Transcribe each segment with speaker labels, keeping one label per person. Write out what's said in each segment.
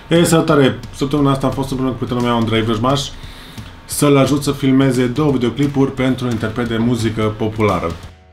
Speaker 1: Salutare! Săptămâna asta am fost împreună cu prietenul meu Andrei Vrăjmaș să-l ajut să filmeze 2 videoclipuri pentru interpret de muzică populară.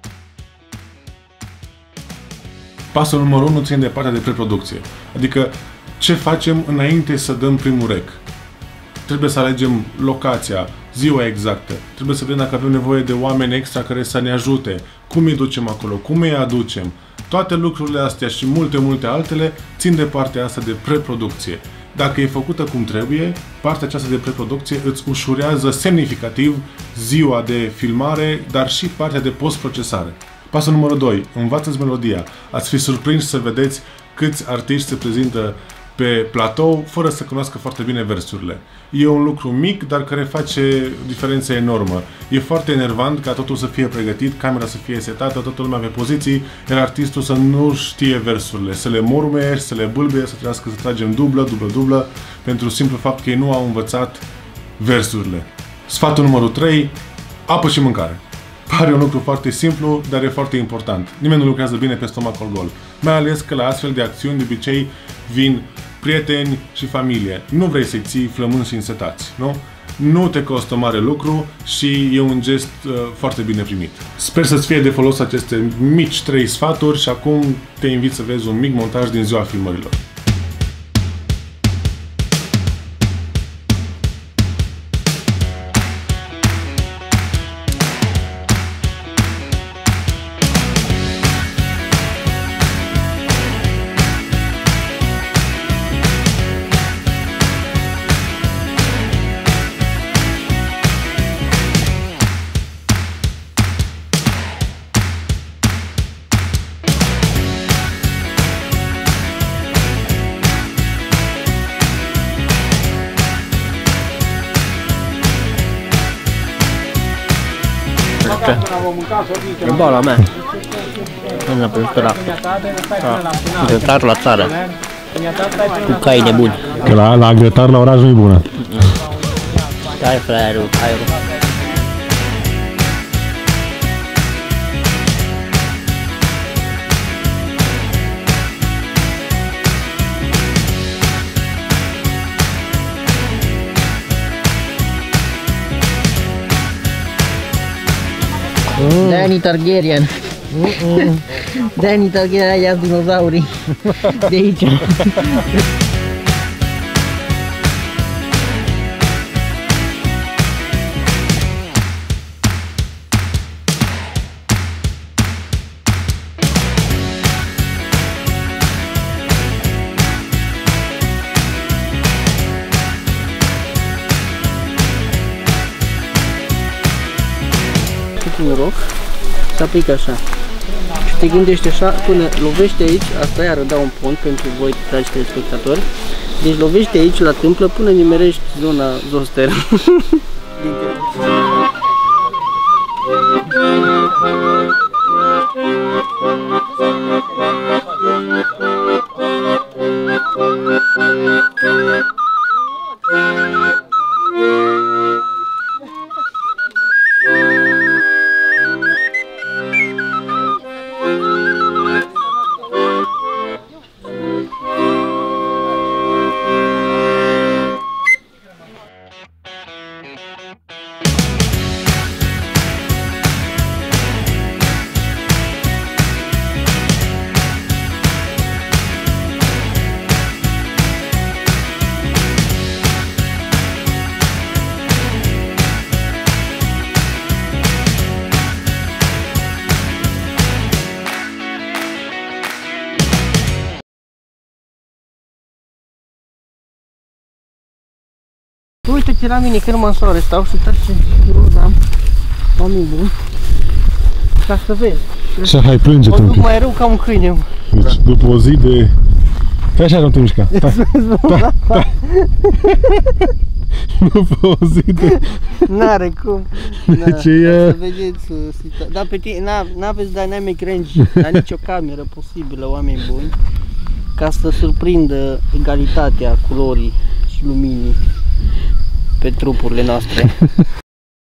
Speaker 1: Pasul numărul 1 ține de partea de preproducție, adică ce facem înainte să dăm primul rec. Trebuie să alegem locația, ziua exactă, trebuie să vedem dacă avem nevoie de oameni extra care să ne ajute, cum îi ducem acolo, cum îi aducem. Toate lucrurile astea și multe altele țin de partea asta de preproducție. Dacă e făcută cum trebuie, partea aceasta de preproducție îți ușurează semnificativ ziua de filmare, dar și partea de postprocesare. Pasul numărul 2. Învață-ți melodia. Ați fi surprins să vedeți câți artiști se prezintă pe platou fără să cunoască foarte bine versurile. E un lucru mic, dar care face diferența enormă. E foarte enervant ca totul să fie pregătit, camera să fie setată, toată lumea pe poziții, iar artistul să nu știe versurile, să le morme, să le bâlbie, să trebuiască să tragem dublă, pentru simplu fapt că ei nu au învățat versurile. Sfatul numărul 3. Apă și mâncare. Pare un lucru foarte simplu, dar e foarte important. Nimeni nu lucrează bine pe stomacul gol. Mai ales că la astfel de acțiuni de obicei vin prieteni și familie. Nu vrei să-i ții flămânzi și însetați, nu? Nu te costă mare lucru și e un gest foarte bine primit. Sper să-ți fie de folos aceste mici 3 sfaturi și acum te invit să vezi un mic montaj din ziua filmărilor.
Speaker 2: E boala mea. Până pe la grătar la țară. Cu cai nebuni.
Speaker 1: Că la grătar la oraș nu e bună.
Speaker 2: Hai fraierul, aerul. Danny Targaryen. Danny Targaryen, ia dinozaurii de aici. Noroc, se aplică așa și te gândești așa până lovește aici, asta iară dau un pont pentru voi, dragi telespectatori, deci lovește aici la tâmplă până nimerești zona zoster. Uite-te la mine că nu mă însoare, stau și uitați ce roz am. Oameni buni. Ca să vezi.
Speaker 1: Așa, hai, plânge-te un pic.
Speaker 2: Mai rău ca un câine.
Speaker 1: Deci, după o zi de... Stai așa, nu te mișca. După o zi de...
Speaker 2: N-are cum.
Speaker 1: Deci e...
Speaker 2: Să vedeți, dar pe tine n-aveți dynamic range, dar nicio cameră posibilă, oameni buni, ca să surprindă egalitatea culorii și luminii pe trupurile noastre.